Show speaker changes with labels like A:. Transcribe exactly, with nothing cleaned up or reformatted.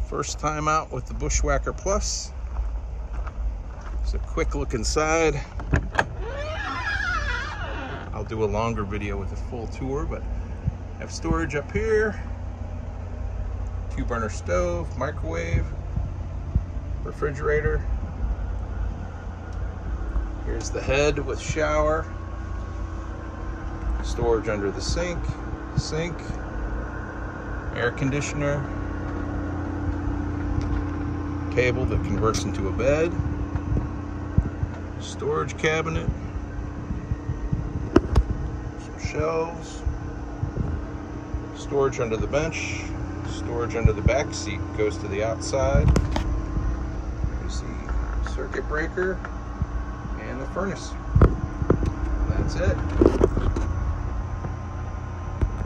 A: First time out with the Bushwhacker Plus. It's a quick look inside. I'll do a longer video with a full tour, but I have storage up here. Two burner stove, microwave, refrigerator. Here's the head with shower. Storage under the sink, sink, air conditioner, table that converts into a bed, storage cabinet, some shelves, storage under the bench, storage under the back seat goes to the outside. You see circuit breaker and the furnace. That's it.